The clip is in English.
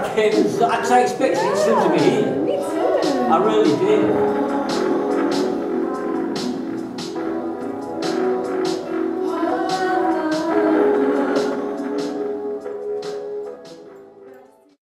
I came and I expected it soon to be here. Me too. I really did.